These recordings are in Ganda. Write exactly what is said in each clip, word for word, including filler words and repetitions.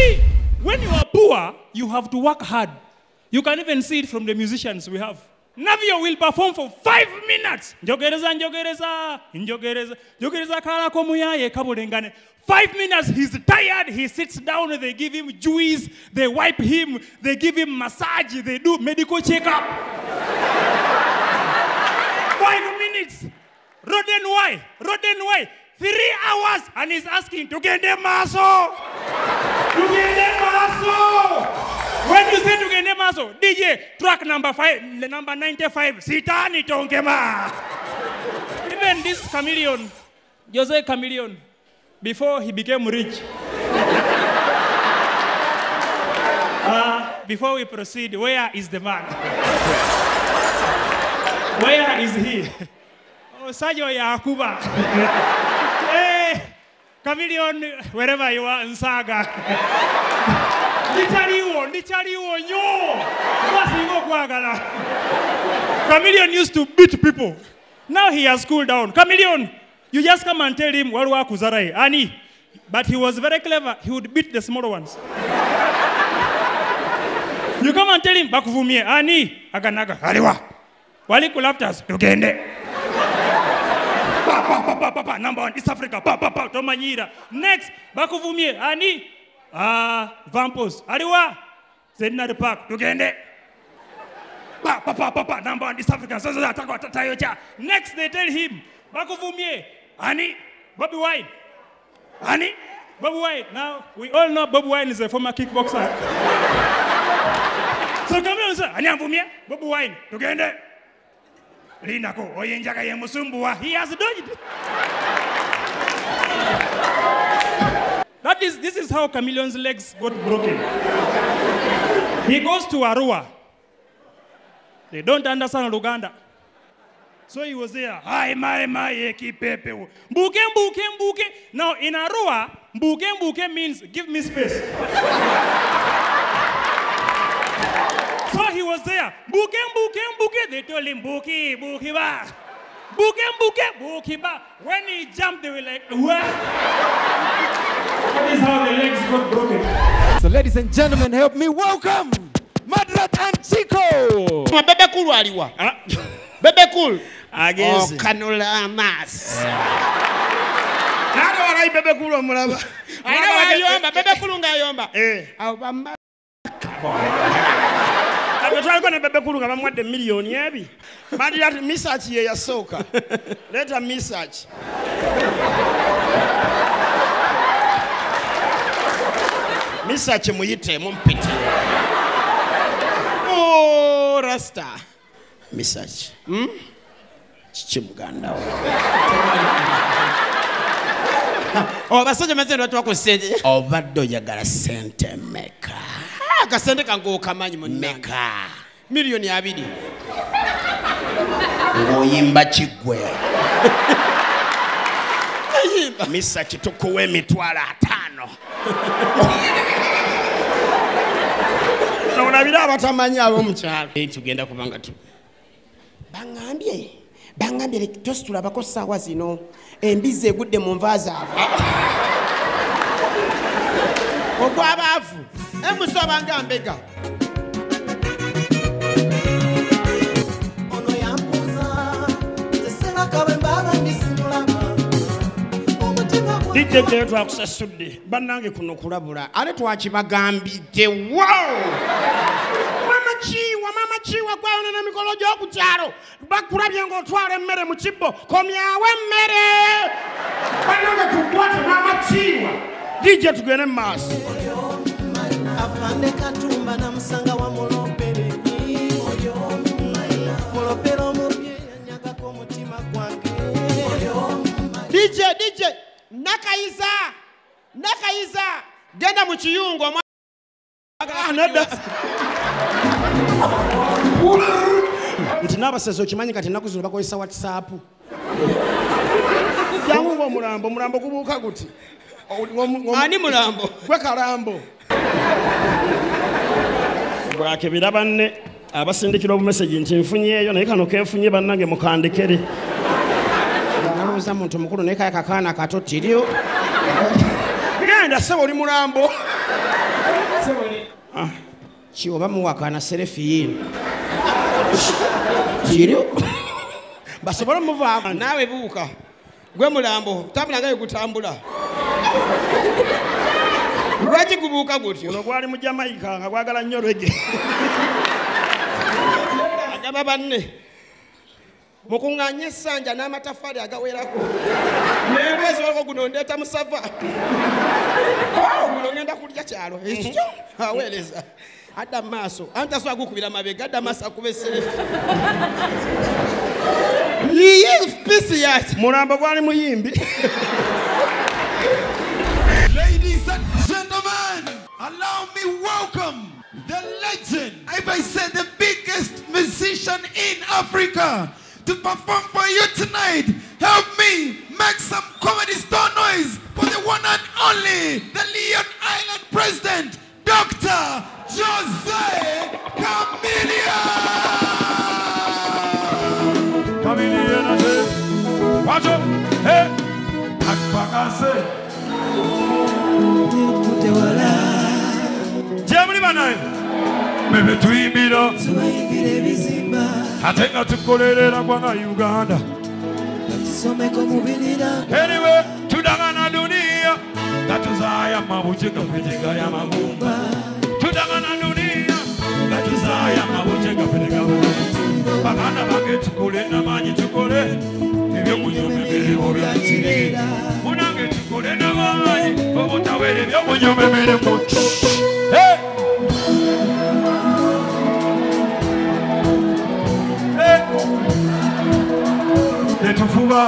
see, when you are poor, you have to work hard. You can even see it from the musicians we have. Navio will perform for five minutes. Njogereza, njogereza, njogereza, njogereza kala komuyaye kabulengane. Five minutes, he's tired, he sits down, they give him juice, they wipe him, they give him massage, they do medical checkup. Five minutes. Roden why? Roden why? Three hours, and he's asking to get the muscle. To get the muscle. When you say to get the muscle, D J, track number five, number ninety-five, Sitani Tonkema. Even this chameleon, Jose Chameleon, before he became rich. uh, before we proceed, where is the man? Where is he? Oh, Sajo Yakuba. Hey, Chameleon, wherever you are in Saga. Chameleon used to beat people. Now he has cooled down. Chameleon, you just come and tell him, Walwa Kuzarai, Ani. But he was very clever. He would beat the smaller ones. You come and tell him, Bakuvumie, Ani, Aganaga, Ariwa. Wali Kulaptas, Tugende. Papa, number one, East Africa, Papa, Tomanyira. Next, Bakuvumie, Ani, ah, Vampos, Ariwa, Zedna Park, Tugende. Papa, Papa, number one, East Africa, Tayocha. Next, they tell him, Bakuvumie, Ani, Bobby Wine. Ani, Bobby Wine. Now, we all know Bobby Wine is a former kickboxer. So come here, sir. Ani Amvumie, Bobby Wine, Tugende. Linako, Oyenjaga Yemusumbua, he has dodged. That is, this is how Chameleon's legs got broken. He goes to Arua. They don't understand Luganda. So he was there. Hi, my, my, eki pepe. Mbuke, mbuke, mbuke. Now in Arua, mbuke, mbuke means give me space. So he was there. Mbuke, mbuke, mbuke. They told him, mbuke, mbuke ba. Mbuke, mbuke, mbuke ba. When he jumped, they were like, what? That is how the legs got broken. So ladies and gentlemen, help me welcome Madrat and Chico. Bebe cool aliwa. Bebe cool. Against. Oh, canola mas. Nado wala bebe cool omulaba. Aina wa yomba, bebe cool nga yomba. Eh. Awamba. Abetwali kone bebe cool nga bamwadde million yebi. Madrat research ye yasoka. Later research. Research muyite mumpiti. Oh, Rasta. Research. Hmm? Chichimuganda. Oh, basajja mazendo watu wako sente. Obaddo yagala sente meka. Ah, kasente kango kamanyi meka. Milioni abiri. Ngoyimba kigwe. Yimba. Research tukuwe mitwala atano. Olabira abatamanyi ab'omukyalo. Tugenda kubanga tu. Bangambye. Bangambye tositula bako ssaawa zino. Embizi egudde mu nva zaabwe. Ogw'abaavu. Emusoba nga mbega. Ono yampuza. Tesenga kawe mbaba ndisimulama. D J K twakusasudde. Bannange kuno kulabula. Ale twakibagambidde. Wow! Mama Chiwa, Mama Chiwa kwaona na mikolo gy'oku kyalo. Bakulabye ng'otwala emmere mu kibbo. Komyawo emmere. Bannange tukwate Mama Chiwa. D J tugende mu maaso. Afande Katumba na musanga wa mulopere. Mulopere omubye yanyagako omutima gwange. D J, D J. Nakayiza. Nakayiza. Genda mu kiyungu omwana. Anada. Nti n'abasezi okimanyi kati ennaku zino bakozesa WhatsApp. Jangu ng'omulambo, omulambo gubuuka guti. Ani mulambo? Gwe kalambo. Bwakebera banne abasindikira obumeseji nti nfunyeeyo naye kano kenfunye bannange mukandekere. Nalowooza muntu mukulu naye kaya kakaana kato tiryo. Genda ssebo oli mulambo. Ah, chiwa muwakana selfie. Chirio? Basobola muva nawe buuka. Gwe mulambo, tabula ngaye kutambula. Lwaki kubuuka gutyo? Ono gwali mu Jamaica nga gwagala nnyo reggae. Agaba banne. Mukunganye essanja n'amataffaali agawerako. N'embezi wako guno ndeeta musava. Guno ngenda kulya kyalo. Ekyo aweereza. Adda mu maaso. Anta so agukubira mabega adda maaso akube selefi. Yiyi pisi yaki. Mulambo gwali muyimbi. Ladies and gentlemen, allow me welcome the legend, if I say the biggest musician in Africa, to perform for you tonight. Help me make some comedy store noise for the one and only, the Leon Island President, Doctor Jose Chameleon. Chameleon, watch up, hey, Akpakase. Germany banai, maybe tuimbira, atenga tukolelera kwanga Uganda. Anyway, tudangana dunia, katuzaya mabucheka pejega ya magumba. Tudangana dunia, katuzaya mabucheka pejega ya magumba. Bagana bage tukole na manyi tukole, ebyo kunyome bere obyatire. Munange tukole na manyi, obutawere ebyo kunyome bere mu. Hey! Hey! Netufuba.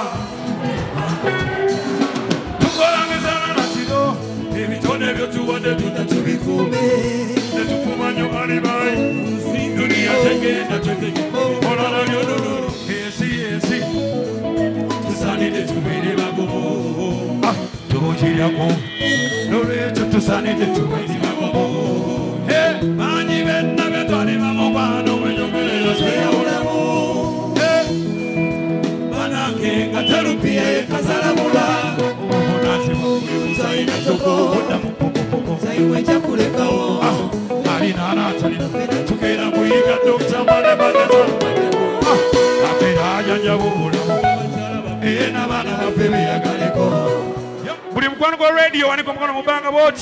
Tukolangezana na kino, ebitone byo tuwadde tutatubikume. Netufuba nnyo alibayi, dunia tegenda twetege. Olala lyodolo, ensi ensi. Tusanide tubeere bagobo. Ah, tubukiryako. Nolwekyo tusanide tubeere bagobo. Hey, manyi benna betwali bamubano mwenyogerero tweyawulamu. Hey, banange nga talupiye kazalamula. Obunati bw'obuza ina toko budda mu pokopoko. Zaiwe jakulekawo. Ah, alina anatalina. Tukeera kuyiga Doctor Mane Baneta. Ah, ate ajanja bubulamu. Ee n'abaana baffe beyagaleko. Buli mukwano gwa radio waniko mukono mubanga boti.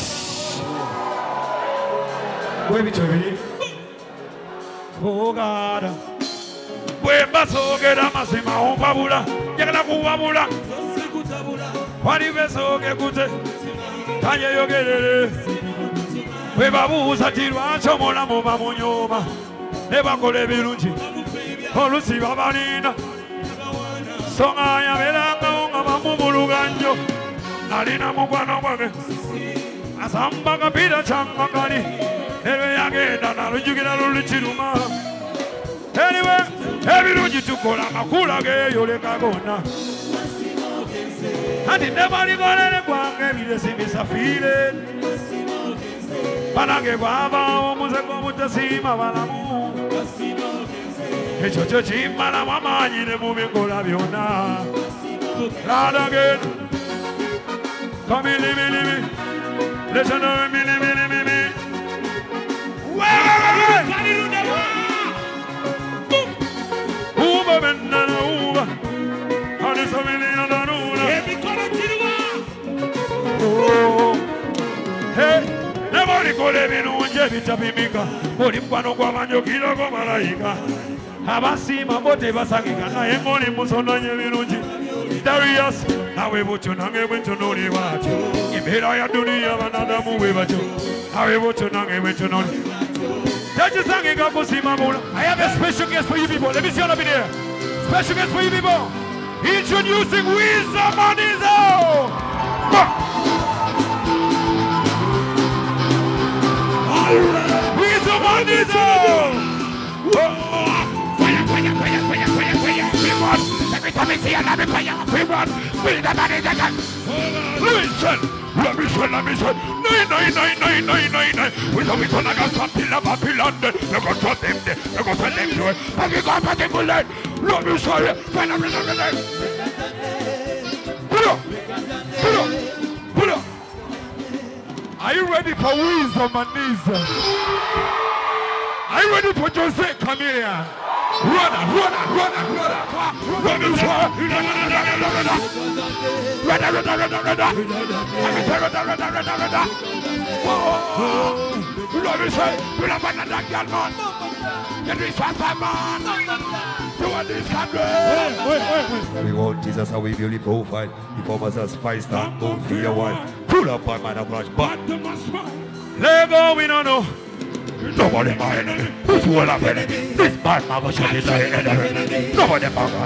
Webitobi. Oh God. Wemba sogera masima ompabula. Njagala kuwabula. Wali besoge kute. Tanye yogerere. Webabuuza ti lwaki omulamu bamunyooma. Ne bakola ebirungi. Olusi babalina. Songa yaberangawo nga bamumuluganjo. Nalina mukwano gwange. Asamba kapita kyamagani. Ewe yagenda nalujjukira luli kiruma. Anyway, ebirungi tukola amakula geeyo leka gonna. Ati nebalikolere gwange ebiresi bisafiire. Banange bwabaawo omuzeko omutasiima balamu. Ekyo kyo kimmalamu amaanyi ne mu bikola byonna. Lord again. Come in, live, live. Listen to me, live, live, live. Uba benna na uba. Ani samili na nuna. Oh. Hey, never kole binunje bitapimika. Boli mkwano kwa manjokiro kwa malaika. Abasima bote basangika na engoli musonanye birungi. Darius, nawe bucho nange bwencho noli watyo. Impera ya dunia banadamu we batyo. Nawe bucho nange bwencho noli. Judges singing up Kusima Mula. I have a special guest for you people. Let me see all up in here. Special guest for you people. Introducing Wiza Manizo. Wiza Manizo. Fire, fire, fire, fire, fire, fire, fire. Every time I see another fire, we run. We the money that can. Listen, let me show, let me show. Nine, nine, nine, nine, nine, nine, nine. We don't be so like a Papilla, Papillande. They go to them, they go to them, do it. Have you got a bullet? Let me show you. Find a minute, minute. Put up, put up, put up. Are you ready? ready for wisdom and wisdom? Are you ready for Jose Chameleon? Run, run, run, run, run, run, run, We want Jesus and we beauty profile. He forms as spice that don't fear one. Pull up by man of brush, but let go, we don't know. nobody my enemy. Who's all of enemy? This bad man was shot his enemy. Nobody my God.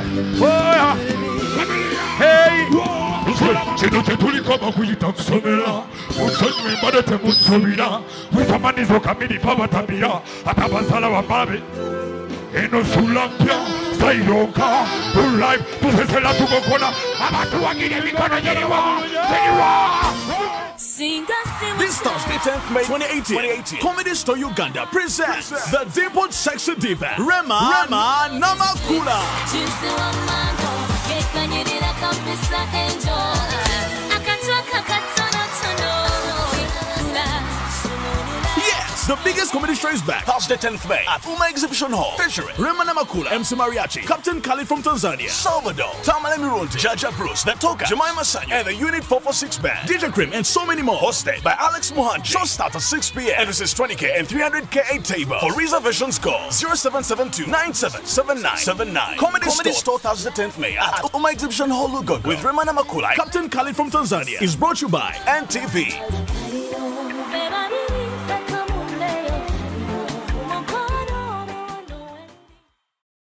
Hey! Chino chetuli kama kuyita kusomera Usonyi mbade temu nsomira Wisamanizo kamini paba tabira Atabasala wa mabe Eno sulampia Saironka To life Tusesela tukokona Abatu wangine mikono jeniwa Jeniwa This Thursday, tenth May twenty eighteen, Comedy Store Uganda presents the debut sexy diva, Rema Rema Namakula. Yes, the biggest comedy show is back. Thursday, tenth May at Uma Exhibition Hall. Featuring Rema Namakula, M C Mariachi, Captain Kali from Tanzania, Salvador, Tamale Mironte, Jaja Bruce, The Toka, Jemima Sanyo, and the Unit four forty-six Band, D J Krim, and so many more. Hosted by Alex Mohan. Show starts at six p m and this is twenty K and three hundred K a table. For reservations, call zero seven seven two nine seven seven nine seven nine. Comedy, Comedy Store, Thursday, tenth May at Uma Exhibition Hall, Lugogo, with Rema Namakula, Captain Kali from Tanzania. Is brought to you by N T V.